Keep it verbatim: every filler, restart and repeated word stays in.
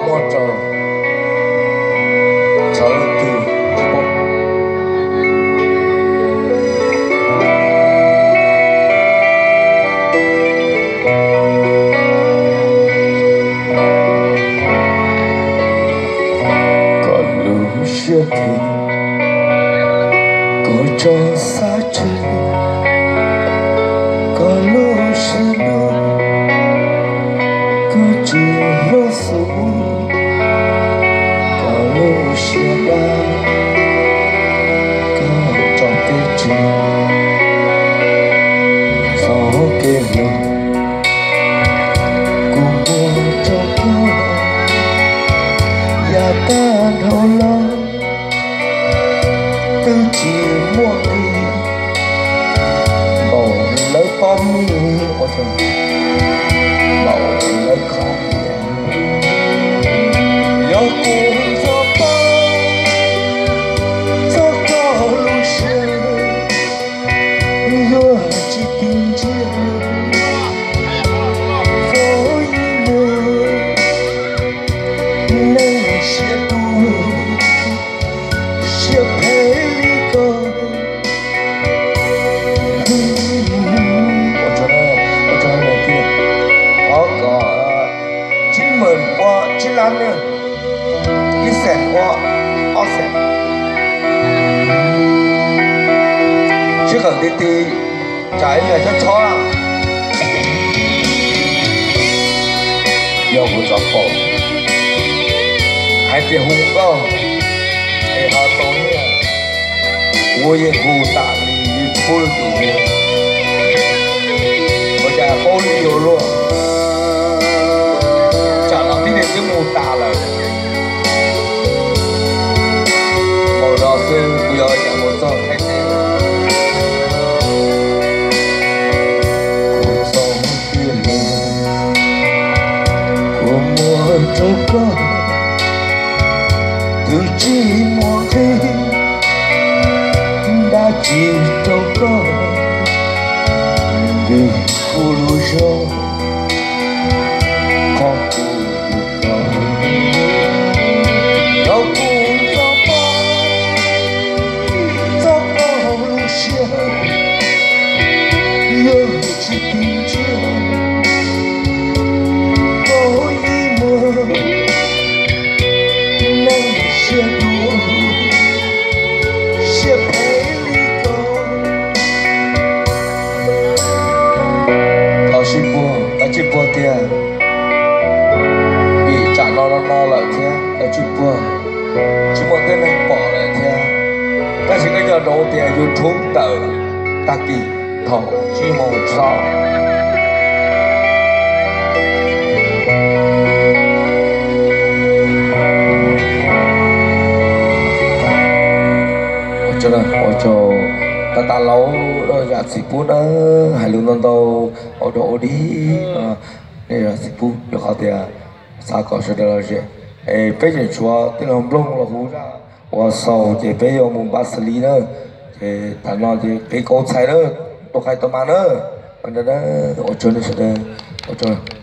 motor jalan tu cepat kalau siapa kau jauh saja kalau siapa kau jauh sulit kalau siapa kau jauh kecil sao kêu ku muốn cho kau ya tan hầu lo từ chiều muộn đi bầu lấy bom ôi trời bầu lấy không gió cuốn gió bay gió cao lùi xe gió chỉ tin chia với mưa nên sẽ tu sẽ thấy có mình qua chỉ làm nữa, ít sen qua, ít sen, chỉ cần đi đi, trái là cho chó à,要不着火，还得红高，哎哈东呀，我也不打你出了主，我家后里有路。cái mù tà là màu đỏ xương bây giờ nhà một giọt khách này cuộc sống tiền của mùa trâu có từ chỉ mùa thế đã chỉ trâu có từ khu lùi sâu con chỉ buồn, ta chỉ buồn tiền, vì trả nó nó nó lại thế, ta chỉ buồn, chỉ một cái này bỏ lại thế, ta chỉ cái giờ đầu tiền yêu trốn tờ, ta kỳ thầu chỉ một sao, cho nên tôi cho ta ta lâu rồi giờ xí phút đó hai lần lần đầu ở độ đi đây là xí phút được họ thì sao có sự đó là gì ấy bây giờ chúa tên là lông là hú ra và sau thì bây giờ muốn bắt xử lý nữa thì thằng nó thì cái câu sai đó tôi khai tôi mà nữa còn đó ở chỗ này sẽ đây ở chỗ